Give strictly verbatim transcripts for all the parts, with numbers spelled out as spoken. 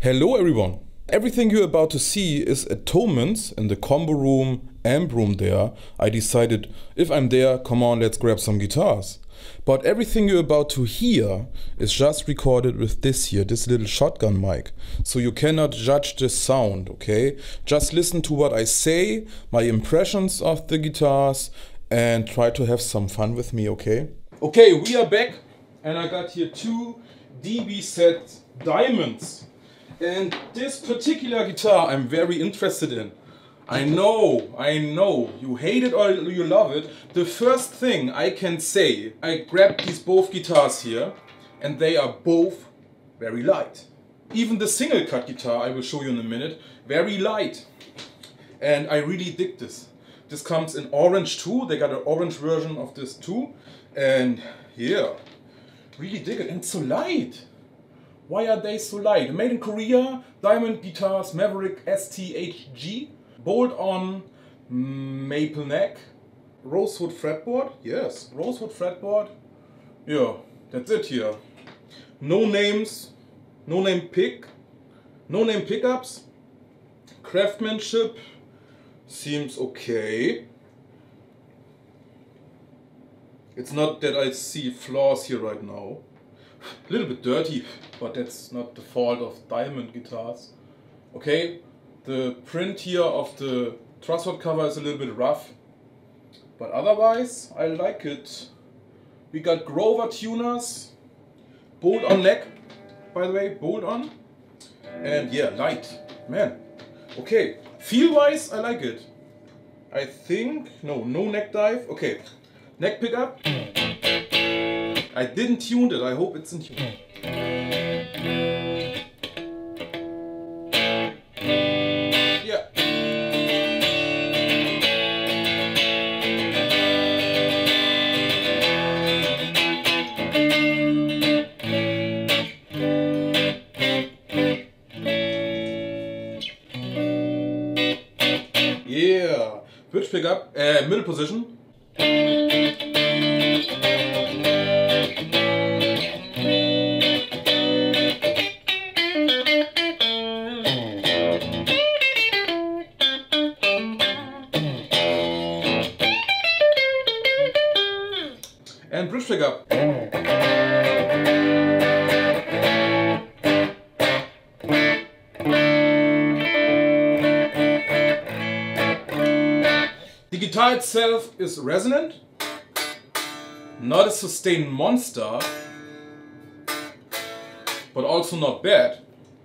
Hello everyone! Everything you're about to see is at Thomanns in the combo room, amp room there. I decided, if I'm there, come on, let's grab some guitars. But everything you're about to hear is just recorded with this here, this little shotgun mic. So you cannot judge the sound, okay? Just listen to what I say, my impressions of the guitars, and try to have some fun with me, okay? Okay, we are back, and I got here two D B set Diamonds. And this particular guitar I'm very interested in. I know, I know, you hate it or you love it. The first thing I can say, I grabbed these both guitars here and they are both very light. Even the single cut guitar, I will show you in a minute, very light. And I really dig this. This comes in orange too, they got an orange version of this too. And yeah, really dig it, and it's so light. Why are they so light? Made in Korea, Diamond Guitars, Maverick S T H G, bolt-on maple neck, rosewood fretboard, yes, rosewood fretboard. Yeah, that's it here. No names, no name pick, no name pickups, craftsmanship seems okay. It's not that I see flaws here right now. A little bit dirty, but that's not the fault of Diamond guitars. Okay, the print here of the trussrod cover is a little bit rough, but otherwise I like it. We got Grover tuners, bolt on neck, by the way, bolt on, and yeah, light, man. Okay, feel wise I like it. I think, no, no neck dive, okay, neck pickup. I didn't tune it, I hope it's in tune. Yeah. Yeah. Bridge pickup, uh, middle position. And bridge pickup. The guitar itself is resonant, not a sustained monster, but also not bad.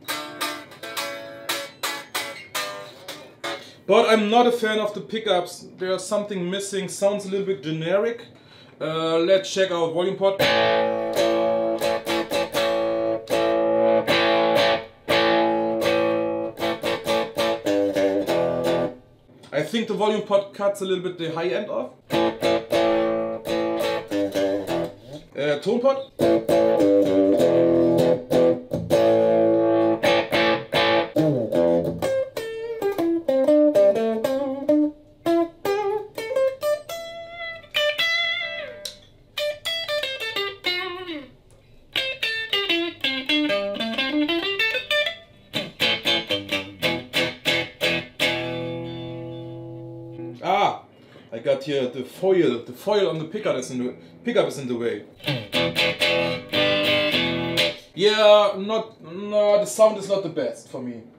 But I'm not a fan of the pickups, there's something missing, sounds a little bit generic. Uh, let's check out volume pot. I think the volume pot cuts a little bit the high end off. Uh, tone pot. Ah, I got here the foil. The foil on the pickup is in the pickup is in the way. Yeah, not no. The sound is not the best for me.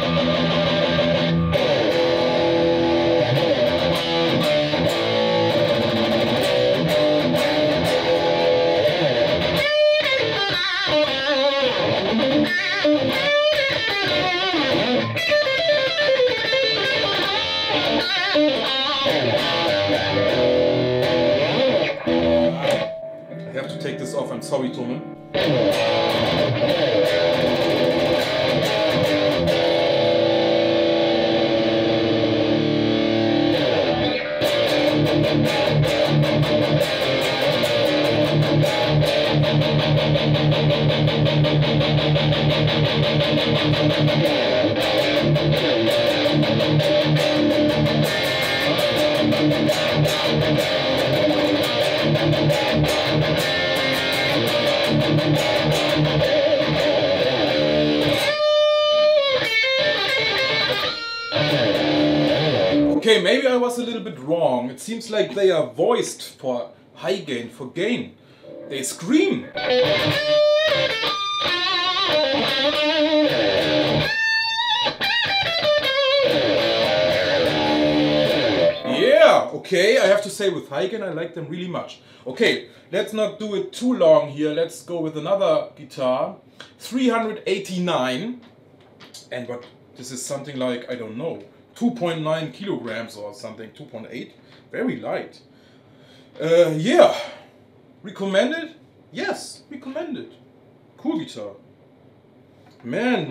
I have to take this off, I'm sorry, Thomann. Okay, maybe I was a little bit wrong. It seems like they are voiced for high gain, for gain. They scream. Yeah, okay, I have to say with high gain I like them really much. Okay, let's not do it too long here. Let's go with another guitar. three hundred eighty-nine. And what, this is something like, I don't know, two point nine kilograms or something, two point eight. Very light. Uh, yeah. Recommended? Yes, recommended. Cool guitar. Man.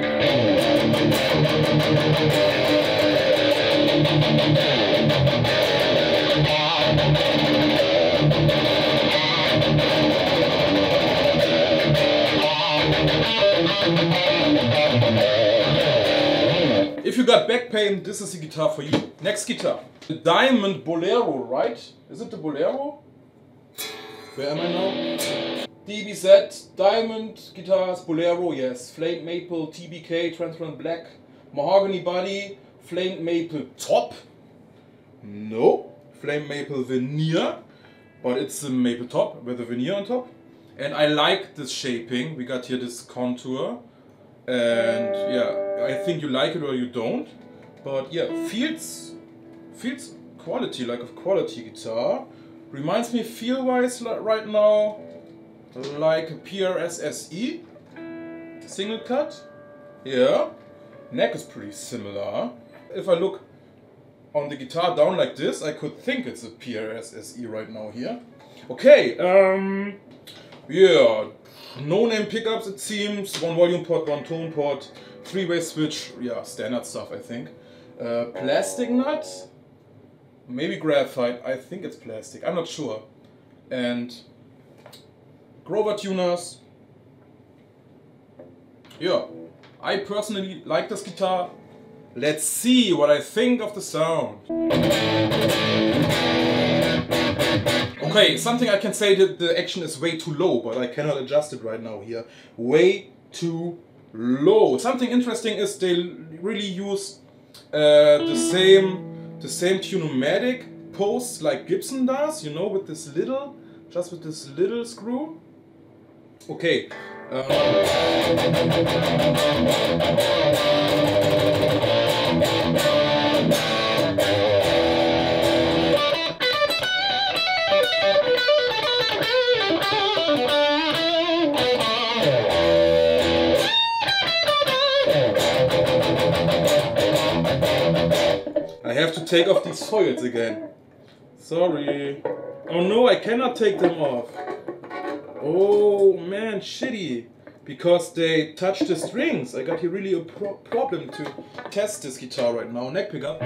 If you got back pain, this is the guitar for you. Next guitar. The Diamond Bolero, right? Is it the Bolero? Where am I now? D B Z, Diamond Guitars, Bolero, yes. Flame Maple, T B K, Transparent Black, Mahogany Body, Flame Maple Top. No. Flame Maple Veneer. But it's the maple top with the veneer on top. And I like this shaping. We got here this contour. And yeah, I think you like it or you don't. But yeah, feels, feels quality, like a quality guitar. Reminds me feel-wise right now like a P R S S E single cut. Yeah, neck is pretty similar. If I look on the guitar down like this, I could think it's a P R S S E right now here. Okay, um, yeah, no-name pickups it seems, one volume port, one tone port, three-way switch, yeah, standard stuff I think. Uh, plastic nut, maybe graphite, I think it's plastic, I'm not sure. And Grover tuners. Yeah, I personally like this guitar. Let's see what I think of the sound. Okay, something I can say that the action is way too low, but I cannot adjust it right now here. Way too low. Something interesting is they really use uh, the same the same tunomatic posts like Gibson does, you know, with this little, just with this little screw. Okay. Uh, I have to take off these foils again. Sorry. Oh no, I cannot take them off. Oh man, shitty. Because they touch the strings. I got here really a pro problem to test this guitar right now. Neck pickup.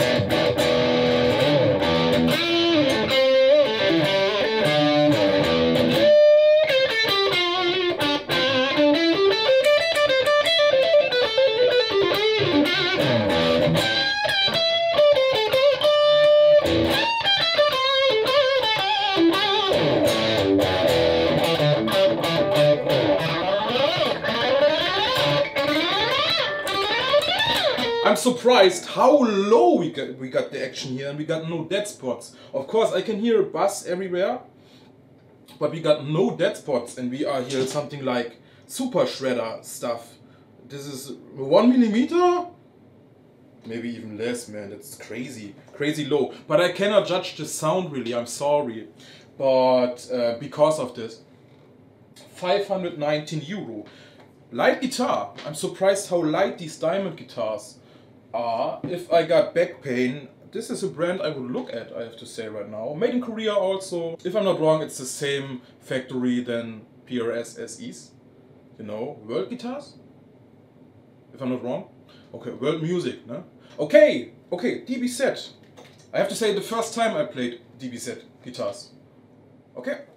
I'm surprised how low we got, we got the action here, and we got no dead spots. Of course I can hear bass everywhere, but we got no dead spots, and we are here something like super shredder stuff. This is one millimeter? Maybe even less, man, that's crazy, crazy low. But I cannot judge the sound really, I'm sorry. But uh, because of this, five hundred nineteen euro. Light guitar, I'm surprised how light these Diamond guitars are. If I got back pain, this is a brand I would look at, I have to say right now. Made in Korea also. If I'm not wrong, it's the same factory than P R S S Es. You know, World Guitars? If I'm not wrong. Okay, World Music, no? Okay, okay, D B Z. I have to say the first time I played D B Z guitars. Okay.